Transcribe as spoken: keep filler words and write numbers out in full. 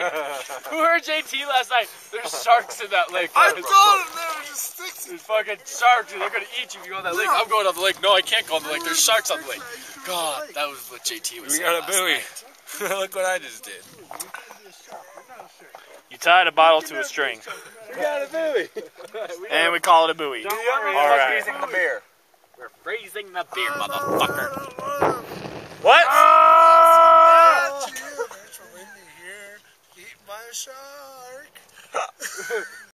Who heard J T last night? There's sharks in that lake. I told him there were just sticks. There's fucking sharks, and they're gonna eat you if you go on that lake. I'm going on the lake. No, I can't go on the lake. There's sharks on the lake. God, that was what J T was We saying got a buoy. Look what I just did. You tied a bottle to a string. We got a buoy. And we call it a buoy. Don't worry, All we're right. freezing the beer. We're freezing the beer, motherfucker.